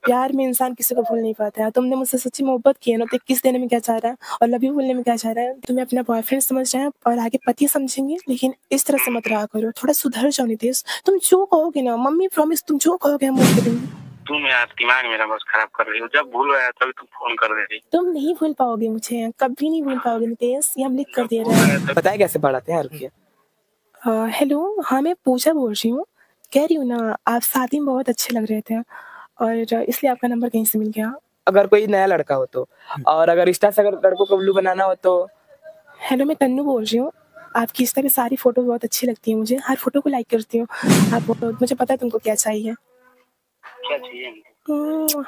प्यार में इंसान किसी को भूल नहीं पाता है। तुमने मुझसे सच्ची मोहब्बत की है ना, तो किस देने में क्या चाह रहा है और लव यू बोलने में क्या चाह रहा है। तुम्हें अपना बॉयफ्रेंड समझ रहे हैं और आगे पति समझेंगे, लेकिन इस तरह से मत रहा करो, थोड़ा सुधर जाओ नितेश। तुम जो कहोगे ना, मम्मी प्रॉमिस, तुम जो कहोगे हम वो करेंगे। तुम यार दिमाग मेरा बस खराब कर रही हो। जब भूल रहा है तभी तुम फोन कर दे रही। तुम नहीं भूल पाओगे मुझे, कभी नहीं भूल पाओगे नितेश, ये हम लिख कर दे रहे हैं। बताए कैसे पढ़ाते हैं, रुकिए। हेलो, हाँ मैं पूजा बोल रही हूँ। कह रही हूँ ना, आप शादी में बहुत अच्छे लग रहे थे और इसलिए आपका नंबर कहीं से मिल गया। अगर कोई नया लड़का हो तो, और अगर इंस्टा से अगर लड़कों को उल्लू बनाना हो तो। हेलो, मैं तन्नू बोल रही हूँ। आपकी इंस्टा पे सारी फोटो बहुत अच्छी लगती है मुझे, हर फोटो को लाइक करती हूँ। आप मुझे पता है तुमको क्या चाहिए। क्या चाहिए?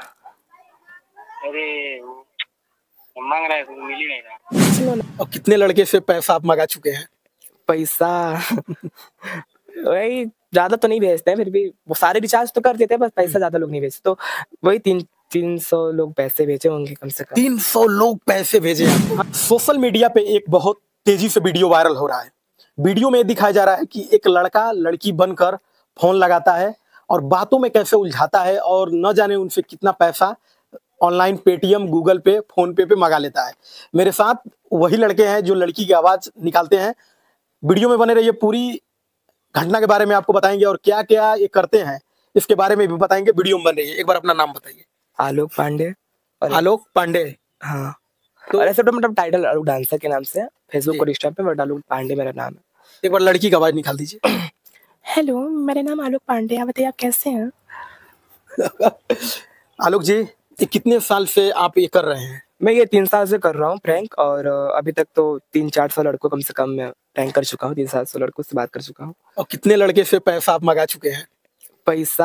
अरे वो मांग रहा है तो मिल ही नहीं रहा। सुनो ना, और कितने लड़के से पैसा आप मंगा चुके हैं? पैसा वही ज्यादा तो नहीं भेजते हैं, फिर भी वो सारे रिचार्ज तो कर देते हैं, बस पैसा ज्यादा लोग नहीं भेजते। तो वही 300 लोग पैसे भेजे होंगे कम से कम। 300 लोग पैसे भेजे हैं। सोशल मीडिया पे एक बहुत तेजी से वीडियो वायरल हो रहा है। वीडियो में दिखाया जा रहा है कि एक लड़का लड़की बनकर फोन लगाता है और बातों में कैसे उलझाता है और न जाने उनसे कितना पैसा online Paytm, Google pay, PhonePe मंगा लेता है। मेरे साथ वही लड़के हैं जो लड़की की आवाज निकालते हैं। वीडियो में बने रहिए, पूरी घटना के बारे में आपको बताएंगे और क्या क्या ये करते हैं इसके बारे में भी बताएंगे। वीडियो में बन रही है। एक बार अपना नाम बताइए। आलोक पांडे। आलोक पांडे। हाँ, तो ऐसे तो मतलब टाइटल आलोक डांसर के नाम से फेसबुक और इंस्टा पे, बट आलोक पांडे मेरा नाम है। एक बार लड़की की आवाज निकाल दीजिए। हेलो, मेरा नाम आलोक पांडे है, बताइए आप कैसे हैं। आलोक जी, ये कितने साल से आप ये कर रहे हैं? मैं ये 3 साल से कर रहा हूँ प्रैंक, और अभी तक तो 300-400 लड़कों कम से कम मैं प्रैंक कर चुका हूँ। 300-700 लड़कों से बात कर चुका हूँ। और कितने लड़के से पैसा आप मंगा चुके हैं? पैसा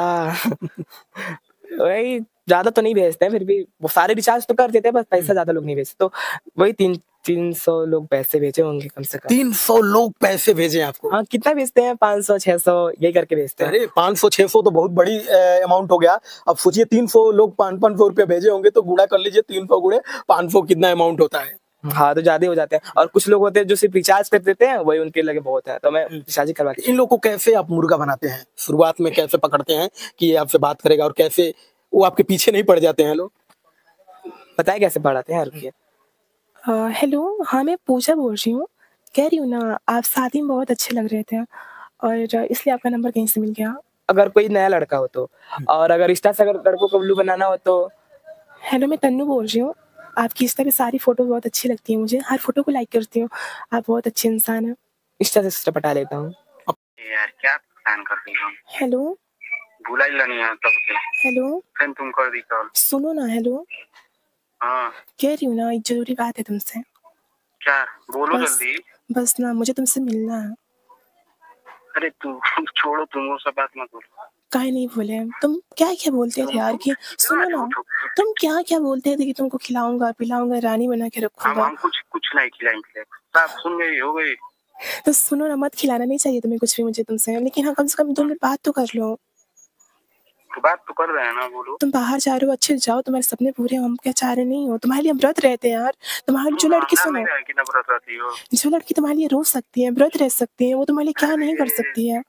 वही ज्यादा तो नहीं भेजते हैं, फिर भी वो सारे रिचार्ज तो कर देते हैं, बस पैसा ज्यादा लोग नहीं भेजते। तो वही 300 लोग पैसे भेजे होंगे कम से कम। 300 लोग पैसे भेजे आपको? हाँ, कितना भेजते हैं? 500-600 यही करके भेजते हैं। अरे 500-600 तो बहुत बड़ी अमाउंट हो गया। अब सोचिए 300 लोग 500 रुपया भेजे होंगे तो गुणा कर लीजिए, 300 गुणे 500 कितना अमाउंट होता है। हाँ, तो ज्यादा हो जाते हैं। और कुछ लोग होते हैं जो सिर्फ रिचार्ज कर देते हैं, वही उनके लगे बहुत है, तो मैं रिचार्ज करवा के। इन लोग को कैसे आप मुर्गा बनाते हैं? शुरुआत में कैसे पकड़ते हैं कि ये आपसे बात करेगा और कैसे वो आपके पीछे नहीं पड़ जाते हैं लोग? बताए कैसे पढ़ाते हैं, रुकिए। हेलो, हाँ मैं पूजा बोल रही हूँ। कह रही हूँ ना, आप शादी में बहुत अच्छे लग रहे थे और इसलिए आपका नंबर कहीं से मिल गया। अगर कोई नया लड़का हो तो, और अगर इंस्टा से अगर लड़कों को उल्लू बनाना हो तो। हेलो, मैं तन्नू बोल रही हूँ। आपकी इंस्टा पे सारी फोटो बहुत अच्छी लगती है मुझे, हर फोटो को लाइक करती हूँ। आप बहुत अच्छे इंसान हैं। इंस्टा से पटा लेता हूँ। यार क्या प्लान कर रही हो? हेलो, भूला ही नहीं है तब से। हेलो, फिर तुम कर दी कॉल। सुनो ना। हेलो, हाँ कह रही हूँ ना, एक जरूरी बात है तुमसे। क्या? बोलो बस जल्दी। बस ना, मुझे तुमसे मिलना है। अरे तू छोड़ो, तुम वो सब बात मत बोलो। काहे नहीं बोले? तुम क्या क्या बोलते थे यार कि सुनो ना, तुम क्या क्या बोलते थे कि तुमको खिलाऊंगा पिलाऊंगा, रानी बना के रखूंगा। हम कुछ नहीं खिलाएंगे। सब सुन गई हो गई। तो सुनो ना, मत खिलाना नहीं चाहिए तुम्हें कुछ भी मुझे तुमसे, लेकिन हाँ कम से कम 2 मिनट बात तो कर लो। तो बात तो कर रहे हैं ना, बोलो। तुम बाहर जा रहे हो, अच्छे से जाओ, तुम्हारे सपने पूरे, हम क्या चाह रहे नहीं हो। तुम्हारे लिए हम व्रत रहते हैं यार। तुम्हारी जो लड़की, सुनो, जो लड़की तुम्हारे लिए रो सकती है, व्रत रह सकती है, वो तुम्हारे लिए क्या नहीं कर सकती है।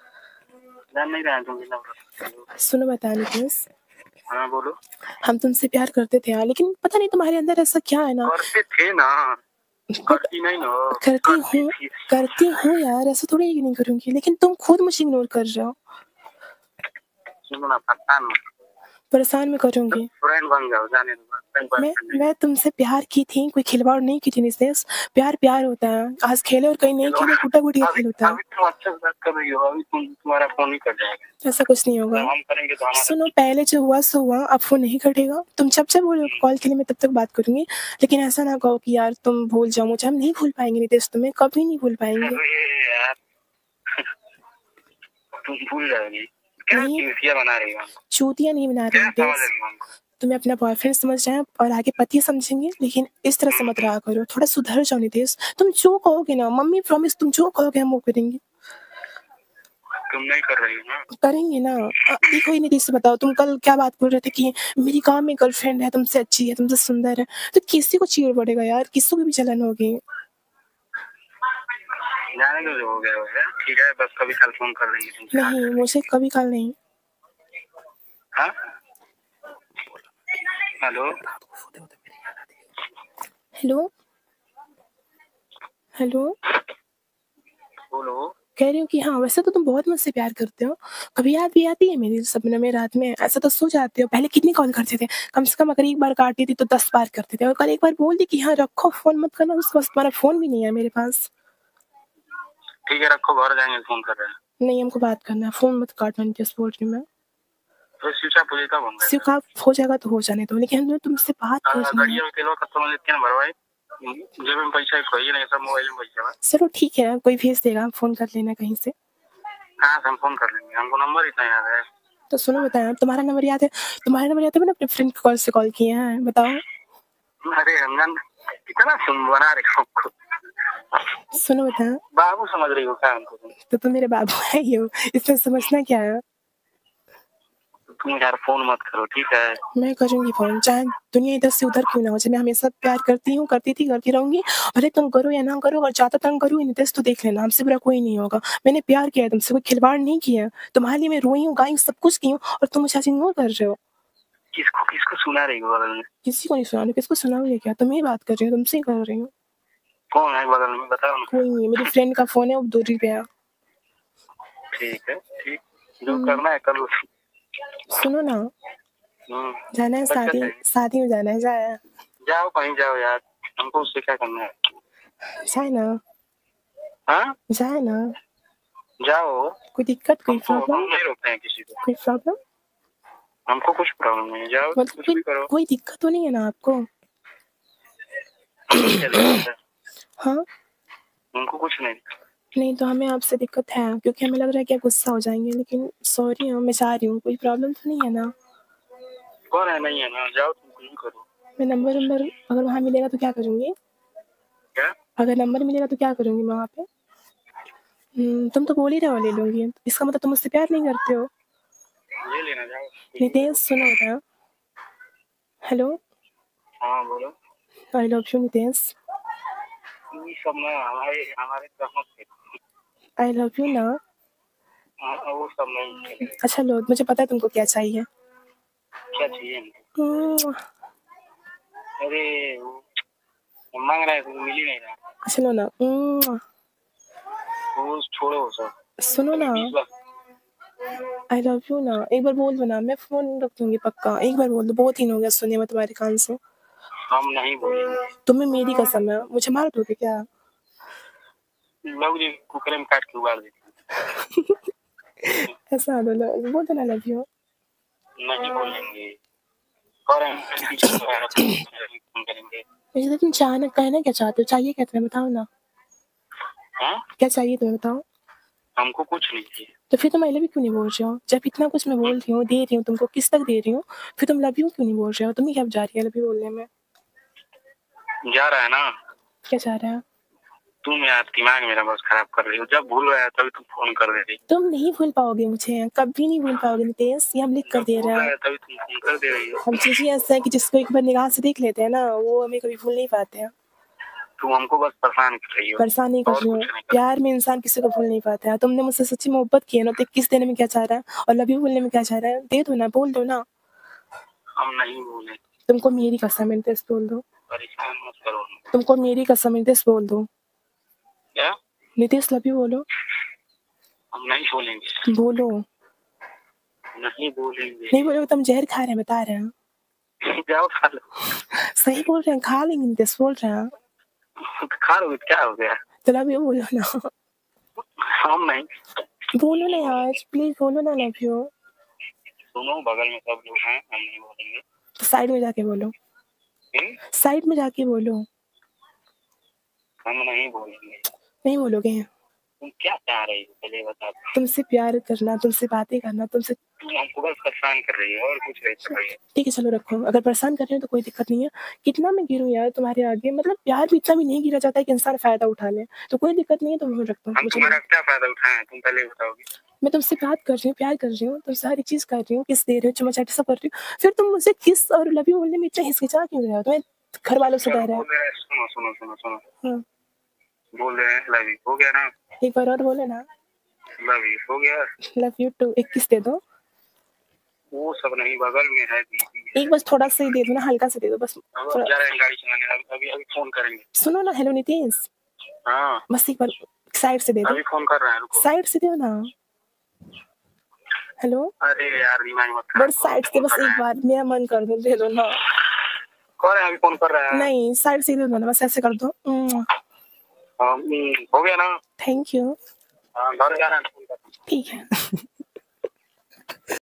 नहीं रहे तुम। सुनो बता नितेश, हाँ बोलो। हम तुमसे प्यार करते थे यार, लेकिन पता नहीं तुम्हारे अंदर ऐसा क्या है ना। करते थे ना, करती नहीं ना। करती हूँ यार, ऐसा थोड़ी नहीं करूंगी, लेकिन तुम खुद मुझे इग्नोर कर रहे हो। सुनो ना, परेशान में करूंगी। फ्रेंड बन जाओ, जाने दो। मैं तुमसे प्यार की थी, कोई खिलवाड़ नहीं की थी नितेश। प्यार प्यार होता है, आज खेले और कहीं नहीं खेले, गुटा गुटी खेल होता है। अभी तुम अच्छे से बात कर रही हो, अभी तुम्हारा फोन ही कट जाएगा। ऐसा कुछ नहीं होगा। हम करेंगे तो सुनो, पहले जो हुआ सो हुआ, अब फोन नहीं कटेगा। तुम जब जब बोलो कॉल के लिए, मैं तब तक बात करूंगी, लेकिन ऐसा ना कहो कि यार तुम भूल जाओ मुझे। हम नहीं भूल पाएंगे नितेश, तुम्हें कभी नहीं भूल पाएंगे। यार तुम भूल जाओगी। क्या चूतिया बना रही हो? चूतिया नहीं बना रही नितेश। तुम्हें अपना बॉयफ्रेंड समझ रहे हैं और आगे पति समझेंगे, लेकिन इस तरह से मत रहा करो, थोड़ा सुधर जाओ नितेश। तुम जो कहोगे ना, मम्मी प्रॉमिस, तुम जो कहोगे हम वो करेंगे। तुम नहीं कर रही हो ना? करेंगे ना। देखो ही नितेश, बताओ, तुम कल क्या बात बोल रहे थे कि मेरी गांव में गर्लफ्रेंड है, तुमसे अच्छी है, तुमसे सुंदर है। तो किसी को चिढ़ पड़ेगा यार, किसी को भी जलन होगी। जाने दो, जो हो गया हो गया, ठीक है। बस कभी कल फोन कर लेंगे तुमसे। नहीं, मुझे कभी कल नहीं। हाँ? हेलो हेलो हेलो बोलो। कह रही हूँ कि हाँ वैसे तो तुम बहुत मुझसे प्यार करते हो, कभी याद भी आती है मेरी सपने में रात में? ऐसा तो सो जाते हो, पहले कितनी कॉल करते थे, कम से कम अगर एक बार काटती थी तो 10 बार करते थे, और कल एक बार बोल दी कि हाँ रखो फोन मत करना, उसके बाद तुम्हारा फोन भी नहीं है मेरे पास। ठीक है रखो, घर जाएंगे, फोन कर रहे हैं। नहीं हमको बात करना है, फोन मत काटना, जस्ट बोल रही हूँ मैं। तो स्विच ऑफ हो जाता बंद स्विच ऑफ हो जाएगा तो हो जाने दो, लेकिन हमें तुमसे बात करनी है। गाड़िया में तेल खत्म लेते हैं भरवाई, जेब में पैसा खोइए नहीं, सब मोबाइल में पैसा है। चलो ठीक है, कोई भेज देगा, फोन कर लेना कहीं से। हाँ हम फोन कर लेंगे, हमको नंबर इतना याद है। तो सुनो बताया, तुम्हारा नंबर याद है? तुम्हारा नंबर याद है, मैंने अपने फ्रेंड कॉल से कॉल किए हैं, बताओ। अरे रमजान कितना सुन बना रहे हो हमको, सुनो बताया, बाबू समझ रही हो क्या हमको तुम? तो तुम मेरे बाबू है ही हो, इसमें समझना क्या है? तुम यार फोन मत करो ठीक है। मैं करूंगी फोन, चाहे दुनिया इधर से उधर क्यों ना हो जाए, मैं हमेशा प्यार करती हूँ, करती थी, करती रहूंगी, भले तुम करो या ना करो, और ज्यादा तंग करूँ नितेश तो देख लेना, हमसे बुरा कोई नहीं होगा। मैंने प्यार किया है तुमसे, कोई खिलवाड़ नहीं किया, तुम्हारे लिए मैं रोई हूँ, गाई हूँ, सब कुछ की हूँ, और तुम मुझे आज इग्नोर कर रहे हो। किसको किसको सुना रही हो बगल में? किसी को नहीं सुना रही, किसको सुनाऊंगी क्या? तुम्हें ही बात कर रही हूँ, तुमसे ही कर रही हूँ। कौन है बगल में बताओ ना। कोई नहीं, मेरी फ्रेंड का फोन है, वो दूरी पे है। ठीक है ठीक, जो करना है कर लो। सुनो ना, जाना है शादी, शादी में जाना है, जाए जाओ कहीं जाओ यार, हमको उससे क्या करना है। जाए ना, हाँ जाए ना, जाओ। कोई दिक्कत, कोई हमको हम प्रॉब्लम, नहीं रोकते हैं किसी को, कोई प्रॉब्लम? हमको कुछ प्रॉब्लम नहीं है, जाओ मतलब कुछ भी करो। कोई दिक्कत तो नहीं है ना आपको? क्या दिक्कत है? हाँ हमको कुछ नहीं। नहीं तो हमें आपसे दिक्कत है, क्योंकि हमें लग रहा है कि आप गुस्सा हो जाएंगे, लेकिन सॉरी मैं चाह रही हूँ, कोई प्रॉब्लम तो नहीं है ना? कौन है नहीं है ना, जाओ तुम कुछ भी करो। मैं नंबर अगर वहाँ मिलेगा तो क्या करूँगी? क्या? अगर नंबर मिलेगा तो क्या करूँगी मैं वहाँ पे? तुम तो बोल ही रहे हो ले लूंगी, इसका मतलब तुम मुझसे प्यार नहीं करते हो। ले लेना जाओ। नितेश सुनो बेटा, हेलो, हाँ बोलो। आई लव यू नितेश, ये सब ना हमारे हमारे तरफ से, आई लव यू ना। वो सब नहीं। अच्छा लो, मुझे पता है तुमको क्या चाहिए। क्या चाहिए हमको? अरे वो मांग रहा है तो मिल ही नहीं रहा। अच्छा लो ना, वो छोड़ो वो सब। सुनो ना, आई लव यू ना, एक बार बोल दो ना, मैं फोन रख दूंगी पक्का, एक बार बोल दो, बहुत दिन हो गया सुने मैं तुम्हारे कान से। हम नहीं बोलेंगे। तुम्हें मेरी कसम है, मुझे मार दोगे क्या? लोग जी कुकरे में काट के उबाल देते ऐसा बोल दो ना लव यू। नहीं बोलेंगे, फोन करेंगे। मुझे तुम चाहना कहना क्या चाहते हो, चाहिए क्या तुम्हें, बताओ ना। हाँ? क्या चाहिए तुम्हें बताओ। हमको कुछ नहीं चाहिए। तो फिर तुम आई लव यू क्यों नहीं बोल रहे हो, जब इतना कुछ मैं बोल रही हूँ, दे रही हूँ तुमको, किस तक दे रही हूँ, फिर तुम लव यू क्यों नहीं बोल रहे हो? तुम्हें क्या जा रही है लव यू बोलने में? जा रहा है ना। क्या जा रहा है? तुम यार दिमाग मेरा बस खराब कर रही हो, जब भूल गया तभी तुम फोन कर दे रही। तुम नहीं भूल पाओगे मुझे, कभी नहीं भूल पाओगे नितेश, ये हम लिख कर दे रहे हैं। तभी तुम फोन कर दे रही हो। हम चीजें ऐसा है कि जिसको एक बार निगाह से देख लेते हैं ना, वो हमें कभी भूल नहीं पाते हैं। तुम हमको बस परेशान कर रही हो। परेशान नहीं कर रही हूँ, प्यार में इंसान किसी को भूल नहीं पाता है। तुमने मुझसे सच्ची मोहब्बत की है ना, तो 21 देने में क्या चाह रहा है, और लव यू बोलने में क्या चाह रहा है? दे दो ना, बोल दो ना। हम नहीं बोले। तुमको मेरी कसम है नितेश, बोल दो। परेशान मत करो। तुमको मेरी कसम है नितेश, बोल दो। क्या? नितेश लव यू बोलो। हम नहीं बोलेंगे। बोलो। नहीं बोलेंगे। नहीं बोलोगे, तुम जहर खा रहे हैं, बता रहे हैं। जाओ खा लो। सही बोल रहे हैं, खा लेंगे नितेश, बोल रहे हैं। खा लोगे क्या हो गया? तो लव यू बोलो ना। हम नहीं। बोलो ना यार, प्लीज बोलो ना लव यू। सुनो बगल में सब लोग हैं, हम नहीं बोलेंगे। तो साइड में जाके बोलो, साइड में जाके बोलो। हम नहीं बोलेंगे। नहीं बोलोगे? तुम क्या चाह रही हो पहले बता। तुमसे प्यार करना, तुमसे बातें करना, तुमसे। तुम हमको बस परेशान कर रही हो और कुछ नहीं कर रही है। ठीक है चलो रखो, अगर परेशान कर रहे हो तो कोई दिक्कत नहीं है। कितना मैं गिरूं यार तुम्हारे आगे, मतलब प्यार भी इतना भी नहीं गिरा जाता है कि इंसान फायदा उठा ले, तो कोई दिक्कत नहीं है, तुम रखता हम तुम्हारा क्या फायदा उठाए, तुम पहले बताओगे। मैं तुमसे बात कर रही हूँ, प्यार कर रही हूँ, तुमसे हर एक चीज कर रही हूँ, किस दे रही हूँ, चुम्मा चाटी सब कर रही हूँ, फिर तुम मुझे किस और लव यू बोलने में इतना हिचकिचा क्यों रहे हो? तुम्हें घर वालों से डर है? सुनो सुनो सुनो सुनो, हाँ बोल रहे हैं लव यू, हो गया ना। एक बार और बोले ना, लव यू हो गया। लव यू टू, 21 दे दो। वो सब नहीं, बगल में है दीदी। एक बस थोड़ा सा ही दे दो ना, हल्का सा दे दो बस। अब जा रहे हैं गाड़ी चलाने, अभी अभी फोन करेंगे। सुनो ना, हेलो नितेश। हाँ बस एक बार साइड से दे दो, अभी फोन कर रहे हैं, रुको। साइड से दो ना। हेलो। अरे यार दिमाग मत खराब बस साइड से बस एक बार, मेरा मन कर दो, दे दो ना। कर रहे हैं, अभी फोन कर रहे हैं। नहीं साइड से दे दो ना, बस ऐसे कर दो। हो गया ना? Thank you. हाँ घर जा रहे हैं, फोन कर। ठीक है।